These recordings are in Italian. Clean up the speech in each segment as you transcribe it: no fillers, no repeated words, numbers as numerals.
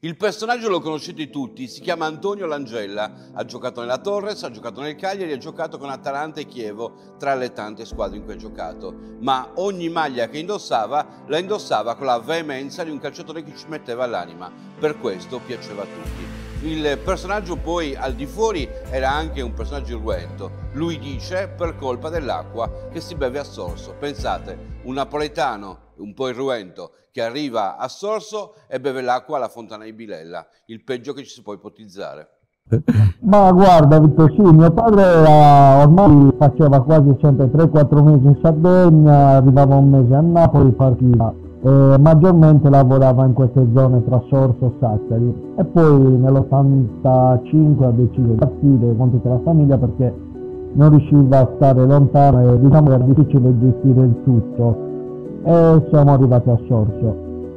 Il personaggio lo conoscete tutti, si chiama Antonio Langella, ha giocato nella Torres, ha giocato nel Cagliari, ha giocato con Atalanta e Chievo tra le tante squadre in cui ha giocato, ma ogni maglia che indossava la indossava con la veemenza di un calciatore che ci metteva l'anima, per questo piaceva a tutti. Il personaggio poi al di fuori era anche un personaggio irruento, lui dice per colpa dell'acqua che si beve a Sorso. Pensate, un napoletano un po' irruento che arriva a Sorso e beve l'acqua alla Fontana di Bilella, il peggio che ci si può ipotizzare. Ma guarda Vittor, sì, mio padre ormai faceva quasi sempre 3-4 mesi in Sardegna, arrivava un mese a Napoli, partiva. Maggiormente lavorava in queste zone tra Sorso e Sassari e poi nell'85 ha deciso di partire con tutta la famiglia perché non riusciva a stare lontano e diciamo che era difficile gestire il tutto e siamo arrivati a Sorso.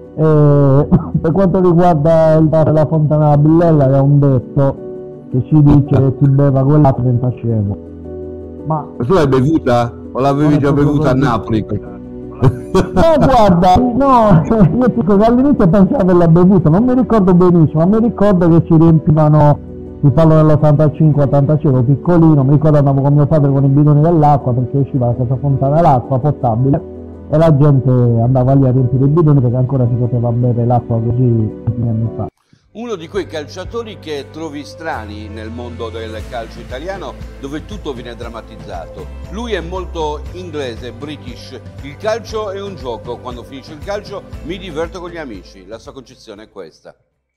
Per quanto riguarda il bar della Fontana Billella è un detto che si dice che si beva quell'acqua diventa scemo. Ma tu l'hai bevuta o l'avevi già bevuta a Napoli? No, guarda, no, io dico che all'inizio pensavo di averla bevuta, non mi ricordo benissimo, ma mi ricordo che ci riempivano, ti parlo dell'85-86, ero piccolino, mi ricordo andavo con mio padre con i bidoni dell'acqua perché usciva da questa fontana l'acqua potabile e la gente andava lì a riempire i bidoni perché ancora si poteva bere l'acqua così tanti anni fa. Uno di quei calciatori che trovi strani nel mondo del calcio italiano dove tutto viene drammatizzato. Lui è molto inglese, british. Il calcio è un gioco, quando finisce il calcio mi diverto con gli amici. La sua concezione è questa.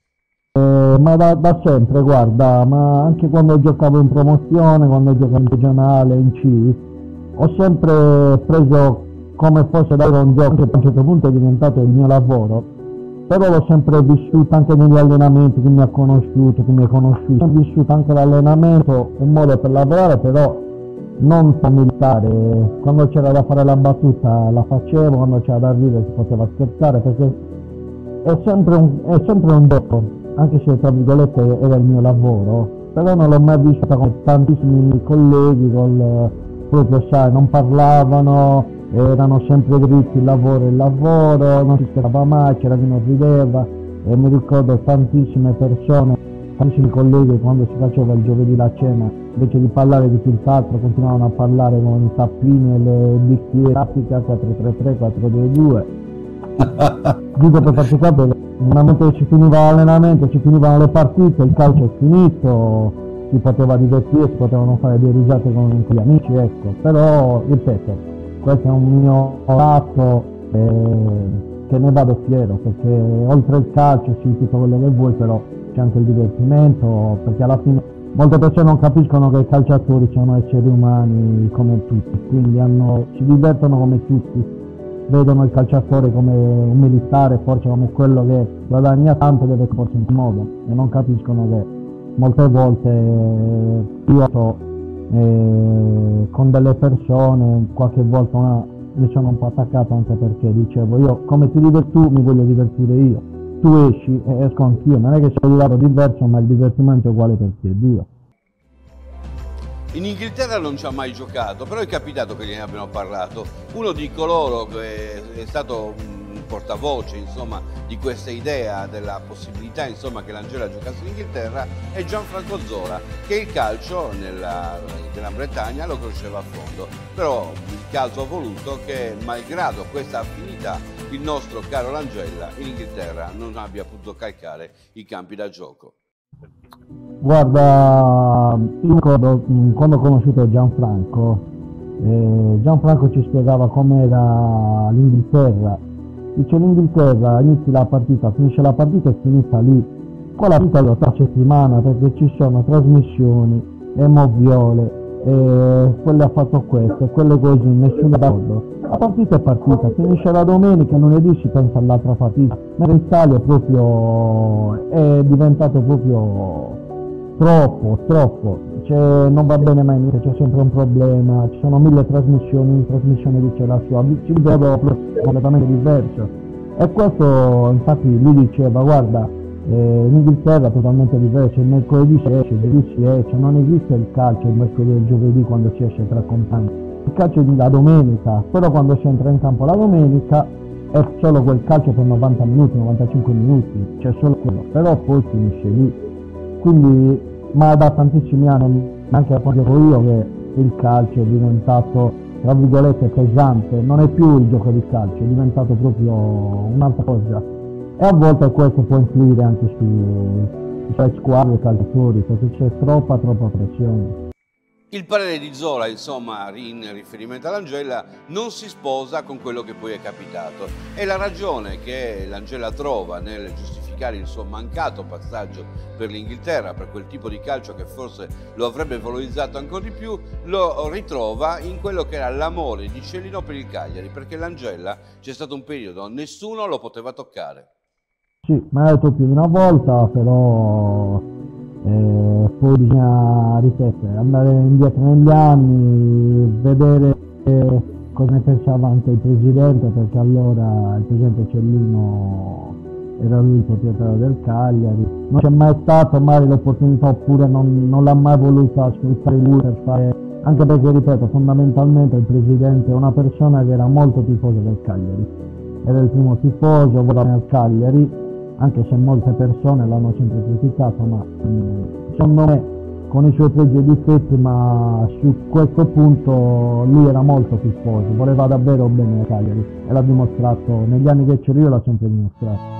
Ma da sempre, guarda, ma anche quando giocavo in promozione, quando giocavo in regionale, in C, ho sempre preso come fosse davvero un gioco che a un certo punto è diventato il mio lavoro. Però l'ho sempre vissuto anche negli allenamenti, chi mi ha conosciuto, chi mi ha conosciuto. Ho vissuto anche l'allenamento, un modo per lavorare, però non per militare. Quando c'era da fare la battuta la facevo, quando c'era da ridere si poteva scherzare, perché è sempre un gioco, anche se tra virgolette era il mio lavoro. Però non l'ho mai vissuta con tantissimi colleghi, proprio sai, non parlavano, erano sempre dritti il lavoro, non si scherzava mai, c'era chi non rideva e mi ricordo tantissime persone, tantissimi colleghi quando si faceva il giovedì la cena, invece di parlare di tutt'altro continuavano a parlare con i tappini e le bicchiere, tattica 4-3-3, 4-2-2. Dico per farci capire, nel momento che ci finiva l'allenamento, ci finivano le partite, il calcio è finito, si poteva divertire, si potevano fare due risate con gli amici, ecco, però ripeto, questo è un mio lato che ne vado fiero, perché oltre il calcio sì, tutto quello che vuoi, però c'è anche il divertimento, perché alla fine molte persone non capiscono che i calciatori sono esseri umani come tutti, quindi si divertono come tutti, vedono il calciatore come un militare, forse come quello che guadagna tanto e deve porsi in modo, e non capiscono che molte volte io so con delle persone qualche volta mi sono un po' attaccato anche perché dicevo io come ti diverti tu mi voglio divertire io, tu esci e esco anch'io, non è che sia un lato diverso ma il divertimento è uguale per te, Dio. In Inghilterra non ci ha mai giocato, però è capitato che gliene abbiano parlato. Uno di coloro che è stato un portavoce, insomma, di questa idea della possibilità, insomma, che Langella giocasse in Inghilterra è Gianfranco Zola, che il calcio nella Gran Bretagna lo conosceva a fondo. Però il caso ha voluto che, malgrado questa affinità, il nostro caro Langella in Inghilterra non abbia potuto calcare i campi da gioco. Guarda, io ricordo quando ho conosciuto Gianfranco ci spiegava com'era l'Inghilterra. Dice l'Inghilterra inizi la partita, finisce la partita e finita lì. Qua la partita è tra settimana perché ci sono trasmissioni, moviole, quello ha fatto questo e quelle così, nessuno è d'accordo. La partita è partita, finisce la domenica e lunedì si pensa all'altra partita. Ma l'Italia è diventato proprio troppo, non va bene mai niente, c'è sempre un problema, ci sono 1000 trasmissioni, ogni trasmissione dice la sua, ci vedo completamente diverso. E questo infatti lui diceva, guarda, in Inghilterra è totalmente diverso, il mercoledì si esce, il giovedì si esce, non esiste il calcio il mercoledì e il giovedì quando si esce tra compagni. Il calcio è la domenica, però quando si entra in campo la domenica è solo quel calcio per 90 minuti, 95 minuti, c'è solo quello, però poi finisce lì. Quindi, ma da tantissimi anni, anche da quando ero io, che il calcio è diventato, tra virgolette, pesante, non è più il gioco di calcio, è diventato proprio un'altra cosa. E a volte questo può influire anche sulle squadre e calciatori, perché c'è troppa pressione. Il parere di Zola, insomma, in riferimento all'Angela, non si sposa con quello che poi è capitato. E la ragione che l'Angela trova nel giustificare il suo mancato passaggio per l'Inghilterra, per quel tipo di calcio che forse lo avrebbe valorizzato ancora di più, lo ritrova in quello che era l'amore di Cellino per il Cagliari, perché l'Angela c'è stato un periodo, nessuno lo poteva toccare. Sì, me l'ha detto più di una volta, però poi bisogna ripetere, andare indietro negli anni, vedere cosa ne pensava anche il presidente, perché allora il presidente Cellino era lui il proprietario del Cagliari, non c'è mai stata magari l'opportunità, oppure non l'ha mai voluta sfruttare lui per fare, anche perché ripeto, fondamentalmente il presidente è una persona che era molto tifosa del Cagliari, era il primo tifoso, voleva nel Cagliari, anche se molte persone l'hanno sempre criticato, ma secondo me con i suoi pregi e difetti, ma su questo punto lui era molto tifoso, voleva davvero bene al Cagliari e l'ha dimostrato, negli anni che c'ero io l'ha sempre dimostrato.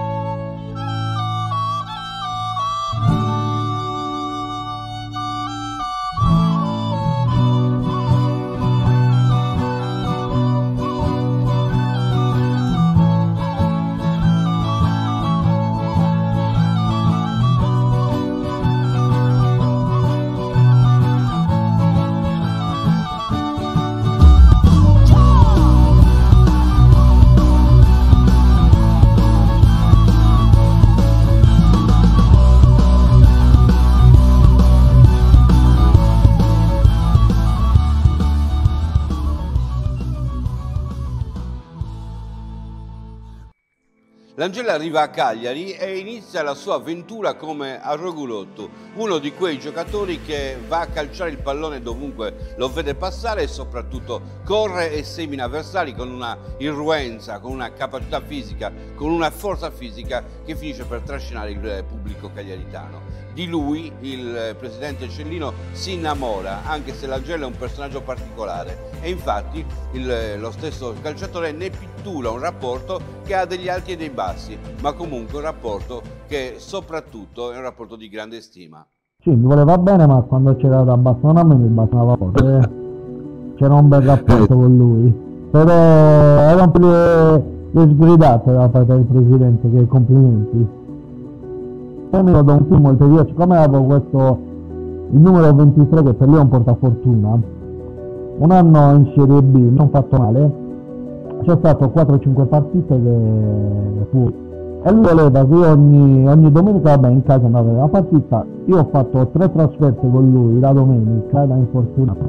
L'Angela arriva a Cagliari e inizia la sua avventura come Arrogulotto, uno di quei giocatori che va a calciare il pallone dovunque lo vede passare e soprattutto corre e semina avversari con una irruenza, con una capacità fisica, con una forza fisica che finisce per trascinare il pubblico cagliaritano. Di lui il presidente Cellino si innamora, anche se l'Angela è un personaggio particolare, e infatti lo stesso calciatore ne pittura un rapporto che ha degli alti e dei bassi, ma comunque un rapporto che soprattutto è un rapporto di grande stima. Sì, mi voleva bene, ma quando c'era da bastonare mi bastonava poco, c'era un bel rapporto con lui, però erano più le sgridate da parte del presidente che complimenti. Poi mi ricordo un film molto io, siccome avevo questo, il numero 23 che per lui è un portafortuna, un anno in Serie B, non ho fatto male, c'è stato 4-5 partite che fu, e lui voleva che ogni domenica, vabbè, in casa andava la partita, io ho fatto 3 trasferte con lui la domenica, da infortunato,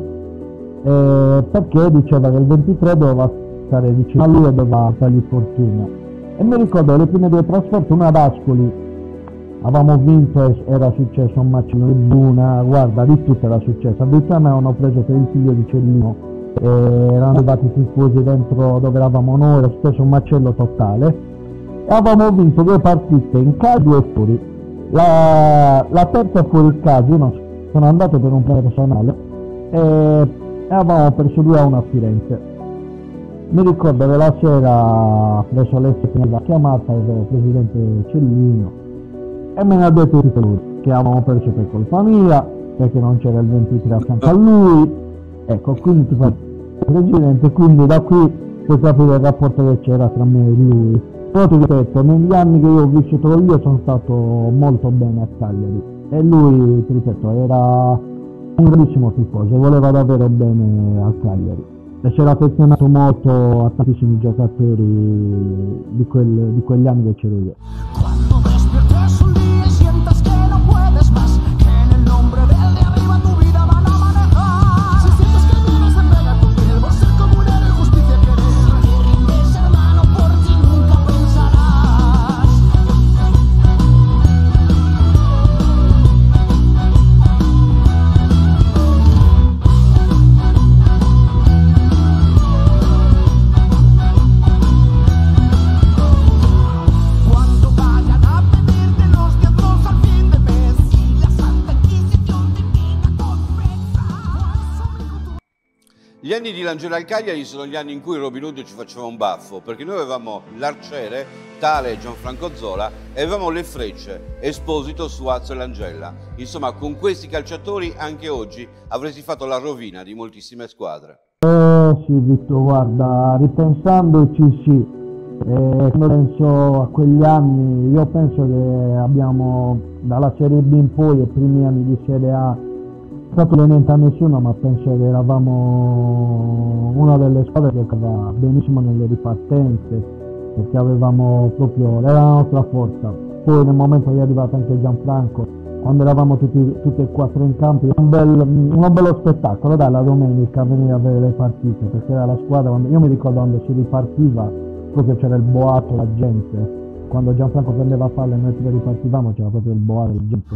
perché diceva che il 23 doveva stare vicino a lui e doveva fargli fortuna. E mi ricordo le prime 2 trasferte, una ad Ascoli, avevamo vinto e era successo un macello di Buna, guarda, di tutto era successo. Addirittura mi avevano preso per il figlio di Cellino, erano arrivati i tifosi dentro dove eravamo noi, era successo un macello totale. E avevamo vinto 2 partite in casa e 2 fuori. La terza fuori il caso, io sono andato per un problema personale e avevamo perso 2-1 a Firenze. Mi ricordo che la sera presso Alessio mi ha chiamata il presidente Cellino e me ne ha detto tutto lui, che avevamo perso per colpa mia, perché non c'era il 23 accanto a lui, ecco, quindi ti fa presidente, quindi da qui puoi capire il rapporto che c'era tra me e lui. Però ti ripeto, negli anni che io ho vissuto con lui sono stato molto bene a Cagliari, e lui, ti ripeto, era un grandissimo tifoso, voleva davvero bene al Cagliari, e si era affezionato molto a tantissimi giocatori di quegli anni che c'ero io. Cuando despiertes un día y sientas que no puedes más, que en el nombre del de arriba tu vida van a manejar. Si sientes que el miedo se pega a tu piel, por ser comunidad de justicia querer. Si te rindes, hermano, por ti nunca pensarás. Gli anni di Langella al Cagliari sono gli anni in cui Robin Hood ci faceva un baffo, perché noi avevamo l'arciere, tale Gianfranco Zola, e avevamo le frecce, Esposito, Suazzo e Langella. Insomma, con questi calciatori anche oggi avresti fatto la rovina di moltissime squadre. Sì, Vitto, guarda, ripensandoci sì. Quando penso a quegli anni, io penso che abbiamo dalla Serie B in poi e primi anni di Serie A stato niente a nessuno, ma penso che eravamo una delle squadre che giocava benissimo nelle ripartenze, perché avevamo proprio, era la nostra forza. Poi nel momento che è arrivato anche Gianfranco, quando eravamo tutti e quattro in campo, un bello spettacolo, dai, la domenica a venire a vedere le partite, perché era la squadra, io mi ricordo quando si ripartiva, proprio c'era il boato, la gente. Quando Gianfranco prendeva palle e noi tre ripartivamo, c'era proprio il boato, la gente.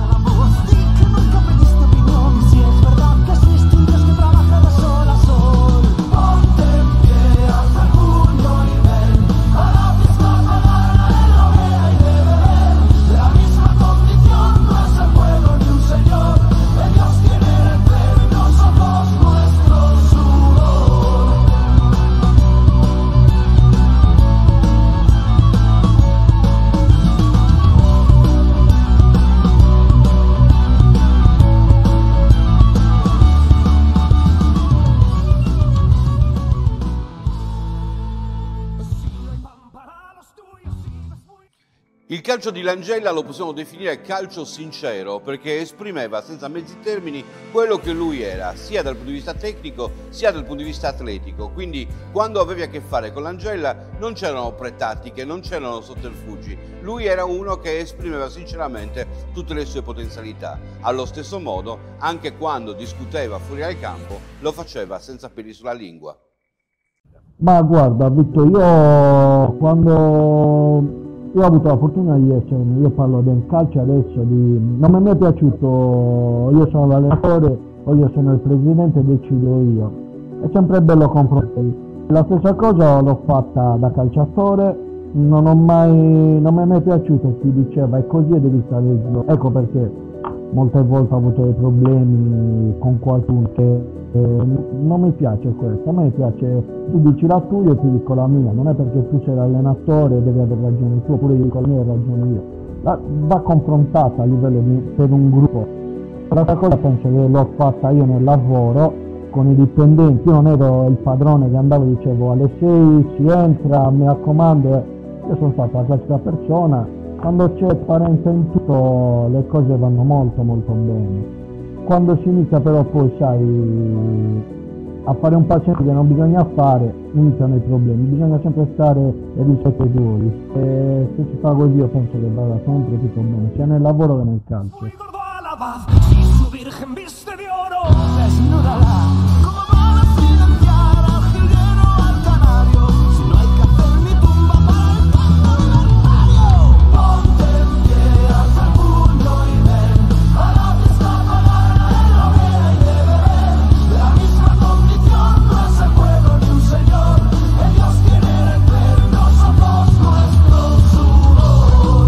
Il calcio di Langella lo possiamo definire calcio sincero, perché esprimeva senza mezzi termini quello che lui era, sia dal punto di vista tecnico sia dal punto di vista atletico. Quindi quando avevi a che fare con Langella non c'erano pretattiche, non c'erano sotterfugi, lui era uno che esprimeva sinceramente tutte le sue potenzialità. Allo stesso modo, anche quando discuteva fuori dal campo, lo faceva senza peli sulla lingua. Ma guarda, Vitto, io quando io ho avuto la fortuna di essere, io parlo del calcio adesso, non mi è mai piaciuto, io sono l'allenatore o io sono il presidente, decido io. È sempre bello confrontare. La stessa cosa l'ho fatta da calciatore, non mi è mai piaciuto chi diceva è così e devi stare giù. Ecco perché molte volte ho avuto dei problemi con qualcuno che non mi piace questo, a me piace, tu dici la tua, io ti dico la mia, non è perché tu sei l'allenatore e devi avere ragione tu, oppure io dico la mia e ragione io. Va confrontata a livello per un gruppo. L'altra cosa penso che l'ho fatta io nel lavoro con i dipendenti, io non ero il padrone che andavo e dicevo alle 6 si entra, mi raccomando, io sono stata la classica persona, quando c'è parente in tutto le cose vanno molto molto bene. Quando si inizia però poi, sai, a fare un paziente che non bisogna fare, iniziano i problemi, bisogna sempre stare e rispettosi. E se si fa così io penso che vada sempre tutto bene, sia nel lavoro che nel calcio. Si su virgen viste de oro, desnúdala. ¿Cómo van a silenciar al jilguero, al canario? Si no hay que hacer ni tumba para el canto libertario. Ponte en pie, alza el puño y ven a la fiesta pagana en la hoguera y de beber. La misma condición no es el pueblo ni un señor. Ellos quieren el ver, nosotros nuestro sudor.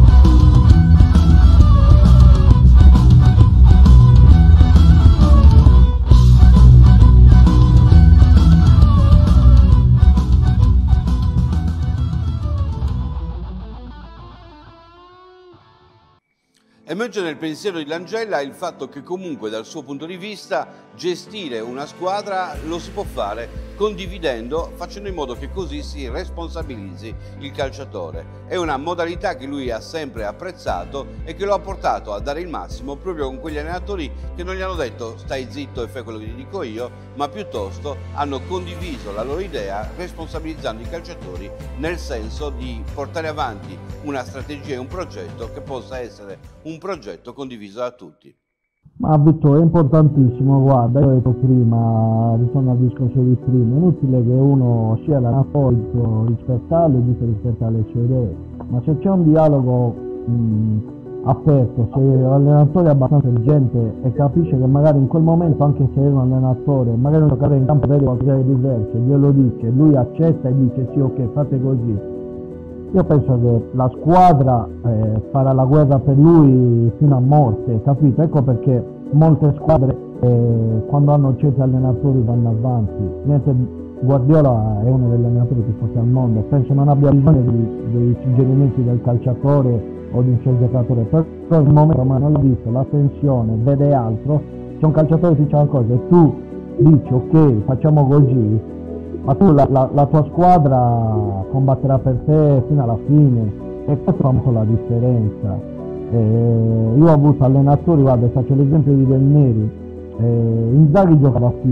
Emerge nel pensiero di Langella il fatto che comunque dal suo punto di vista gestire una squadra lo si può fare condividendo, facendo in modo che così si responsabilizzi il calciatore. È una modalità che lui ha sempre apprezzato e che lo ha portato a dare il massimo proprio con quegli allenatori che non gli hanno detto stai zitto e fai quello che ti dico io, ma piuttosto hanno condiviso la loro idea responsabilizzando i calciatori nel senso di portare avanti una strategia e un progetto che possa essere un progetto condiviso da tutti. Ma Vittorio, è importantissimo, guarda, io ho detto prima, ritorno al discorso di prima, è inutile che uno sia l'allenatore, rispettarlo e dice rispettare le sue idee, ma se c'è un dialogo aperto, se l'allenatore è abbastanza intelligente e capisce che magari in quel momento, anche se è un allenatore, magari un giocatore in campo vede qualcosa di diverso, glielo dice, lui accetta e dice sì, ok, fate così. Io penso che la squadra farà la guerra per lui fino a morte, capito? Ecco perché molte squadre quando hanno certi allenatori vanno avanti. Niente, Guardiola è uno degli allenatori più forti al mondo, penso non abbia bisogno dei suggerimenti del calciatore o di un suo giocatore, però in un momento ma non l'ha visto, la tensione, vede altro, c'è un calciatore che dice qualcosa e tu dici ok facciamo così, ma tu la tua squadra combatterà per te fino alla fine, e questo fa un po' la differenza. Io ho avuto allenatori, guarda, faccio l'esempio di Del Neri, Inzaghi giocava a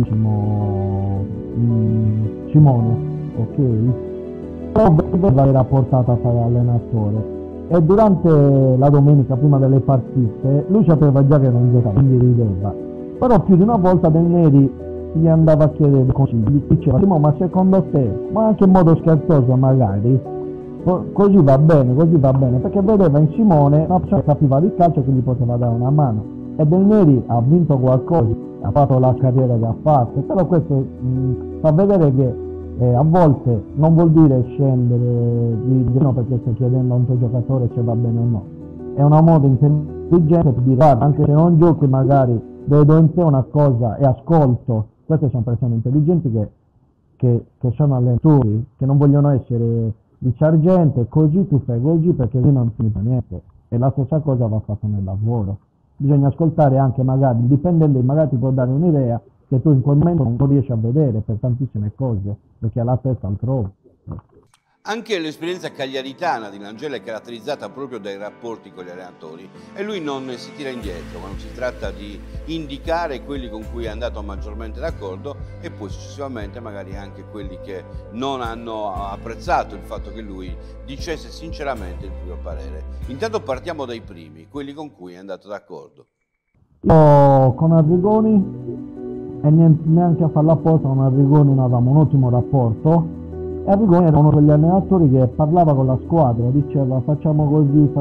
Simone, ok? Però era portato a fare allenatore e durante la domenica prima delle partite lui sapeva già che non giocava, quindi rideva, però più di una volta Del Neri gli andava a chiedere dei consigli, diceva ma secondo te, ma anche in modo scherzoso magari, così va bene, perché vedeva in Simone una persona che capiva di calcio che gli poteva dare una mano. E Del Neri ha vinto qualcosa, ha fatto la carriera che ha fatto, però questo fa vedere che a volte non vuol dire scendere di no perché stai chiedendo a un tuo giocatore se va bene o no, è una modo intelligente di dire guarda, anche se non giochi magari vedo in te una cosa e ascolto. Queste sono persone intelligenti che sono allenatori, che non vogliono essere di sergente, così tu fai così perché lì non finita niente, e la stessa cosa va fatta nel lavoro. Bisogna ascoltare anche magari, dipendendo, magari ti può dare un'idea che tu in quel momento non riesci a vedere per tantissime cose, perché ha la testa altrove. Anche l'esperienza cagliaritana di Langella è caratterizzata proprio dai rapporti con gli allenatori e lui non si tira indietro quando si tratta di indicare quelli con cui è andato maggiormente d'accordo e poi successivamente magari anche quelli che non hanno apprezzato il fatto che lui dicesse sinceramente il proprio parere. Intanto partiamo dai primi, quelli con cui è andato d'accordo. Io con Arrigoni, e neanche a farla apposta, con Arrigoni non avevamo un ottimo rapporto. E Arrigoni era uno degli allenatori che parlava con la squadra, diceva facciamo così,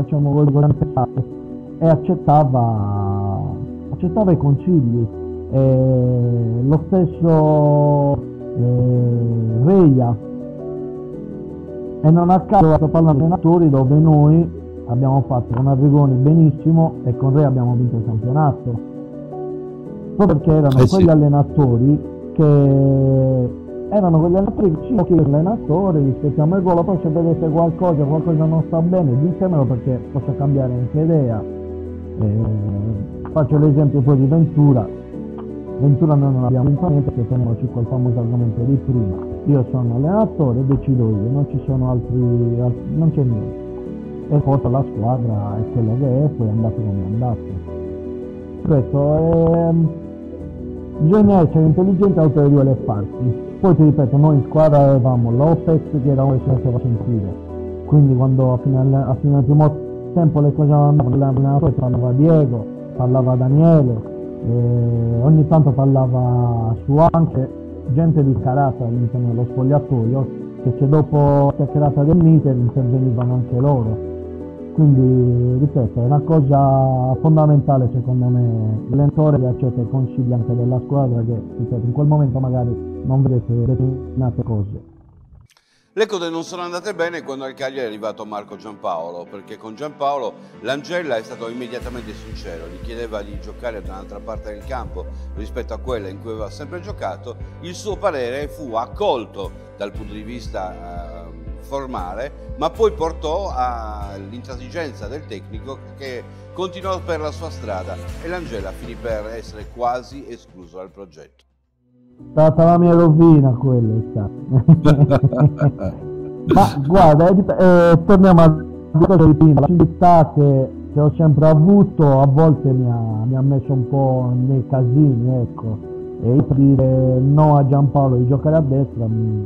e accettava i consigli. Lo stesso Reia, e non a caso sto parlando di allenatori dove noi abbiamo fatto con Arrigoni benissimo e con Reia abbiamo vinto il campionato, proprio perché erano quegli allenatori che erano quegli allenatori che ci chiedono l'allenatore, rispettiamo il gol, poi se vedete qualcosa non sta bene, ditemelo perché posso cambiare anche idea. Faccio l'esempio poi di Ventura noi non abbiamo vinto niente perché teniamoci quel famoso argomento di prima, io sono allenatore, decido io, non ci sono non c'è niente, e poi la squadra è quella che è, poi è andato come è andato. Questo bisogna essere intelligenti e autorevoli alle parti. Poi ti ripeto, noi in squadra avevamo Lopez che era uno che si faceva sentire, quindi quando a fine del primo tempo le cose andavano, l'allenatore parlava Diego, parlava Daniele, ogni tanto parlava su anche gente di carattere all'interno dello spogliatoio, che se dopo la chiacchierata del meeting intervenivano anche loro. Quindi, ripeto, è una cosa fondamentale secondo me, l'allenatore che accetta i consigli anche della squadra che, ripeto, in quel momento magari non vedete determinate cose. Le cose non sono andate bene quando al Cagliari è arrivato Marco Giampaolo, perché con Giampaolo Langella è stato immediatamente sincero, gli chiedeva di giocare da un'altra parte del campo rispetto a quella in cui aveva sempre giocato, il suo parere fu accolto dal punto di vista formale, ma poi portò all'intransigenza del tecnico che continuò per la sua strada e Langella finì per essere quasi escluso dal progetto. È stata la mia rovina quella, è stata. Ma guarda, torniamo a cosa di prima, la civiltà che ho sempre avuto a volte mi ha messo un po' nei casini, ecco, e io per dire no a Giampaolo di giocare a destra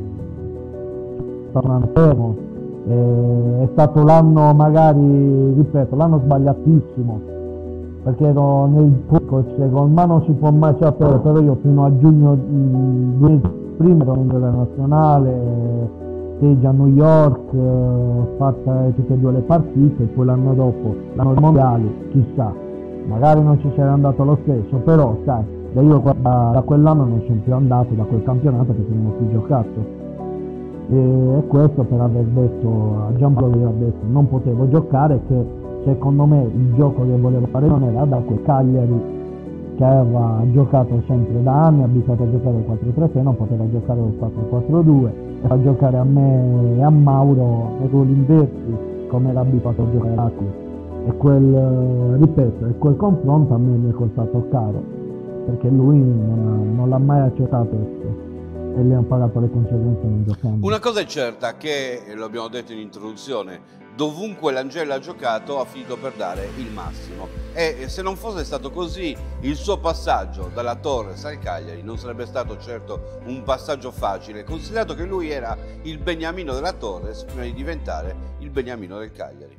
è stato l'anno, magari, ripeto, l'anno sbagliatissimo, perché ero nel con me non si può mai sapere, però io fino a giugno 2 mesi prima ero in nazionale, stage a New York, fatta tutte e 2 le partite, poi l'anno dopo, l'anno dei mondiali, chissà, magari non ci sarei andato lo stesso, però sai, da quell'anno non sono più andato, da quel campionato, perché non ho più giocato. E questo per aver detto a Giampaolo, aver detto non potevo giocare, che secondo me il gioco che volevo fare non era da quel Cagliari che aveva giocato sempre da anni, abituato a giocare il 4-3-6, non poteva giocare il 4-4-2 e fa giocare a me e a Mauro nei ruoli inversi come era abituato a giocare. E quel, ripeto, e quel confronto a me mi è costato caro, perché lui non l'ha mai accettato e le hanno pagato le conseguenze non giocando. Una cosa è certa, che lo abbiamo detto in introduzione, dovunque l'Angella ha giocato ha finito per dare il massimo, e se non fosse stato così il suo passaggio dalla Torres al Cagliari non sarebbe stato certo un passaggio facile, considerato che lui era il beniamino della Torres prima di diventare il beniamino del Cagliari.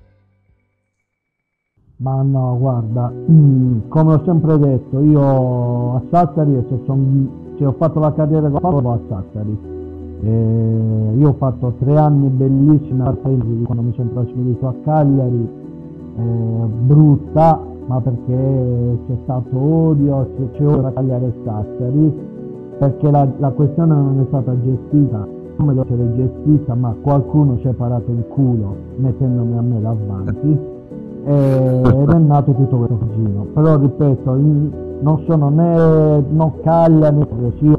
Ma no, guarda, come ho sempre detto, io a Sassari, e se ho fatto la carriera con a Sassari. Io ho fatto 3 anni bellissimi a partire quando mi sono trasferito a Cagliari, brutta, ma perché c'è stato odio, c'è odio tra Cagliari e Sassari, perché la questione non è stata gestita come deve essere gestita, ma qualcuno ci ha parato il culo mettendomi a me davanti ed è nato tutto questo casino. Però ripeto, non sono né Cagliari né così.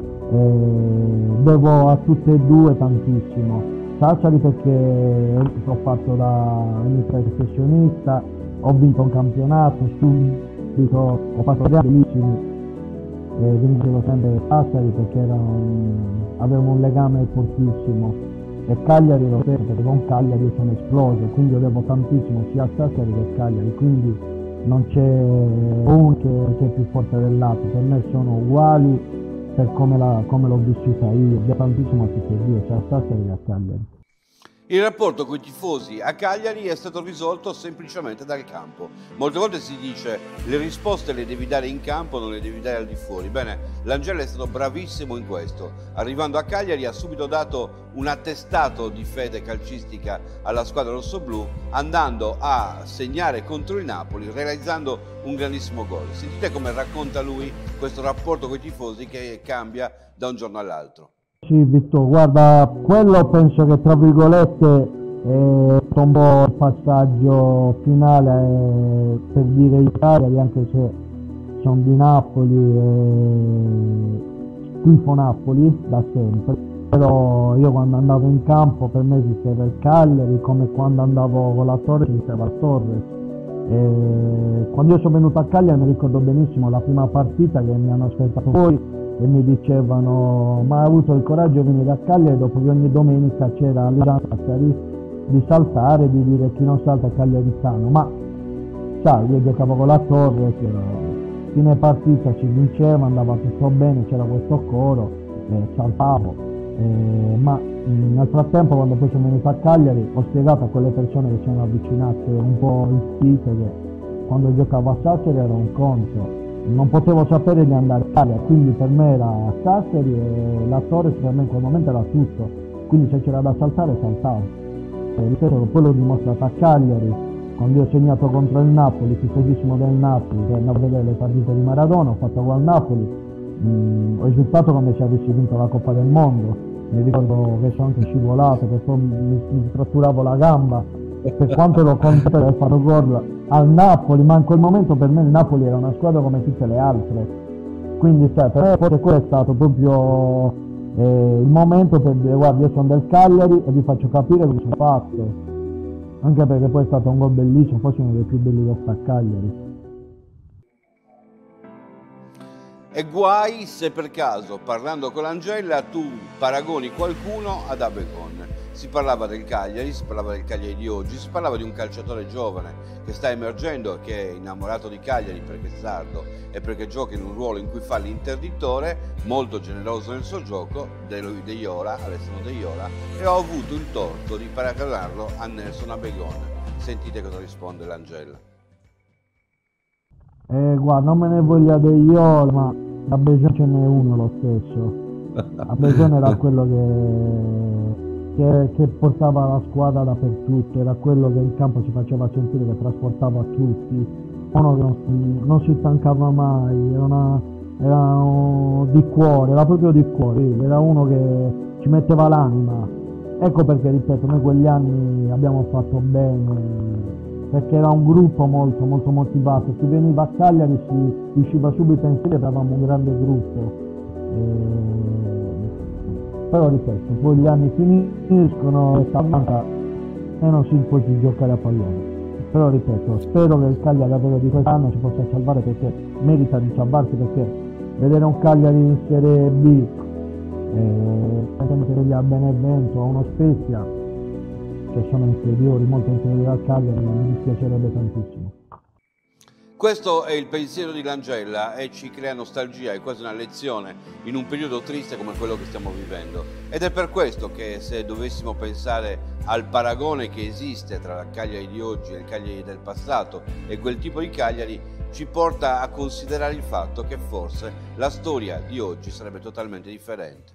Devo a tutte e due tantissimo. Sassari perché ho fatto da professionista, ho vinto un campionato subito, ho fatto 3 anni bellissimi e vincevo sempre Sassari perché avevo un legame fortissimo, e Cagliari lo stesso, perché con Cagliari sono esploso, quindi io devo tantissimo sia a Sassari che a Cagliari, quindi non c'è uno che è più forte dell'altro, per me sono uguali per come l'ho vissuta io, devo tantissimo a tutti e due, sia a Sassari che a Cagliari. Il rapporto con i tifosi a Cagliari è stato risolto semplicemente dal campo. Molte volte si dice le risposte le devi dare in campo, non le devi dare al di fuori. Bene, l'Angella è stato bravissimo in questo. Arrivando a Cagliari ha subito dato un attestato di fede calcistica alla squadra rossoblù, andando a segnare contro il Napoli, realizzando un grandissimo gol. Sentite come racconta lui questo rapporto con i tifosi che cambia da un giorno all'altro. Sì, Vittorio, guarda, quello penso che tra virgolette è un po' il passaggio finale per dire Italia, anche se sono di Napoli e tifo Napoli da sempre, però io quando andavo in campo per me esisteva il Cagliari, come quando andavo con la Torres esisteva il Torres. E quando io sono venuto a Cagliari mi ricordo benissimo la prima partita che mi hanno aspettato poi e mi dicevano: ma hai avuto il coraggio di venire a Cagliari dopo che ogni domenica c'era Sassari, di saltare, di dire chi non salta è cagliaritano. Ma sai, io giocavo con la Torre, fine partita ci vinceva, andava tutto bene, c'era questo coro, saltavo, ma nel frattempo quando poi sono venuto a Cagliari ho spiegato a quelle persone che si erano avvicinate un po' istite che quando giocavo a Sassari era un conto, non potevo sapere di andare a Cagliari, quindi per me era Sassari e la Torres per me in quel momento era tutto, quindi se c'era da saltare saltavo. Ripeto, poi l'ho dimostrato a Cagliari, quando io ho segnato contro il Napoli, tifosissimo del Napoli, per andare a vedere le partite di Maradona, ho fatto gol al Napoli, ho risultato come se avessi vinto la Coppa del Mondo, mi ricordo che sono anche scivolato, che poi mi fratturavo la gamba, e per quanto ero contento di aver fatto gol al Napoli, ma in quel momento per me il Napoli era una squadra come tutte le altre, quindi sai, per me forse quello è stato proprio il momento per dire: guarda, io sono del Cagliari e vi faccio capire cosa ho fatto, anche perché poi è stato un gol bellissimo, forse uno dei più belli che ho fatto a Cagliari. E guai se per caso, parlando con l'Angella, tu paragoni qualcuno ad Abegon. Si parlava del Cagliari, si parlava del Cagliari di oggi, si parlava di un calciatore giovane che sta emergendo, che è innamorato di Cagliari perché è sardo e perché gioca in un ruolo in cui fa l'interdittore, molto generoso nel suo gioco, Alessandro Deiola, e ho avuto il torto di paragonarlo a Nelson Abegon. Sentite cosa risponde l'Angella. Guarda, non me ne voglia Deiola, ma a Bejon ce n'è uno lo stesso. A Bejon era quello che portava la squadra dappertutto, era quello che in campo si faceva sentire, che trasportava a tutti, uno che non si stancava mai, era di cuore, era proprio di cuore, era uno che ci metteva l'anima. Ecco perché, ripeto, noi quegli anni abbiamo fatto bene, perché era un gruppo molto molto motivato. Si veniva a Cagliari, si riusciva subito a inserire, eravamo un grande gruppo. Però ripeto, poi gli anni finiscono e non si può più giocare a pallone. Però ripeto, spero che il Cagliari davvero di quest'anno si possa salvare, perché merita di salvarsi, perché vedere un Cagliari in Serie B, anche a Benevento, a uno Spezia, che sono inferiori, molto inferiori al Cagliari, mi dispiacerebbe tantissimo. Questo è il pensiero di Langella e ci crea nostalgia, è quasi una lezione in un periodo triste come quello che stiamo vivendo. Ed è per questo che, se dovessimo pensare al paragone che esiste tra il Cagliari di oggi e il Cagliari del passato e quel tipo di Cagliari, ci porta a considerare il fatto che forse la storia di oggi sarebbe totalmente differente.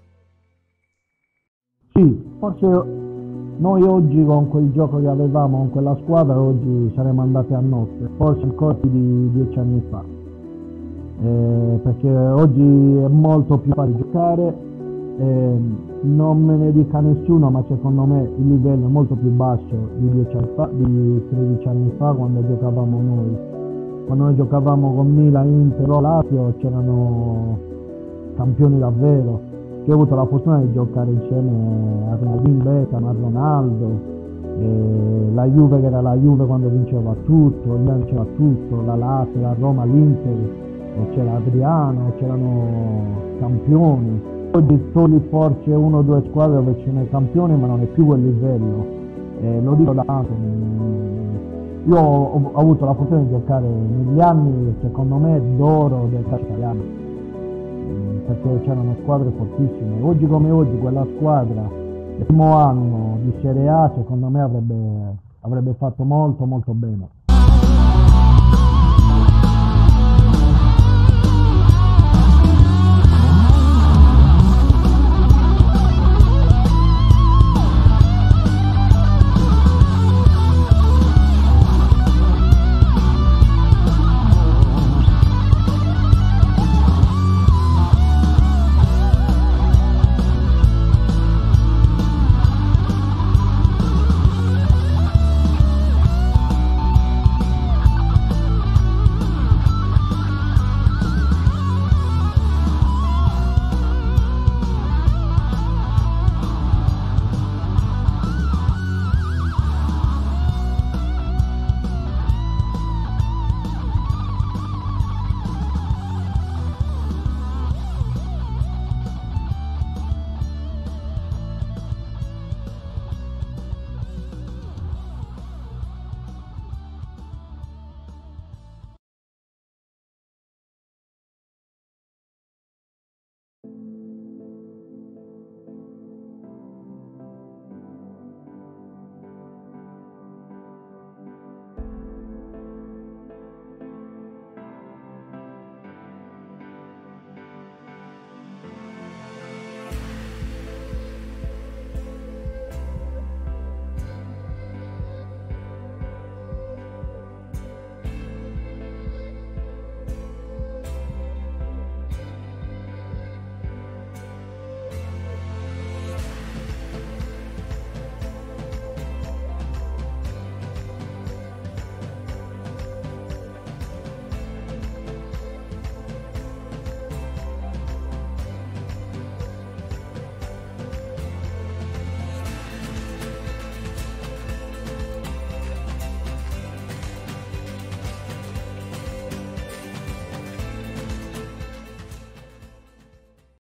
Sì, forse noi oggi con quel gioco che avevamo, con quella squadra, oggi saremmo andati a notte, forse ancora più di 10 anni fa, perché oggi è molto più facile giocare, non me ne dica nessuno, ma secondo me il livello è molto più basso di 10 anni fa, di 13 anni fa, quando giocavamo noi. Quando noi giocavamo con Milan, Inter o Lazio c'erano campioni davvero. Io ho avuto la fortuna di giocare insieme a Ronaldinho, Beckham, a Ronaldo, la Juve che era la Juve quando vinceva tutto, il Milan vinceva tutto, la Lazio, la Roma, l'Inter, c'era Adriano, c'erano campioni. Oggi togli forse 1 o 2 squadre dove ce n'è campioni, ma non è più quel livello, lo dico da tanto. Io ho avuto la fortuna di giocare negli anni, secondo me, d'oro del calcio italiano, perché c'erano squadre fortissime. Oggi come oggi quella squadra, il primo anno di Serie A, secondo me avrebbe fatto molto molto bene.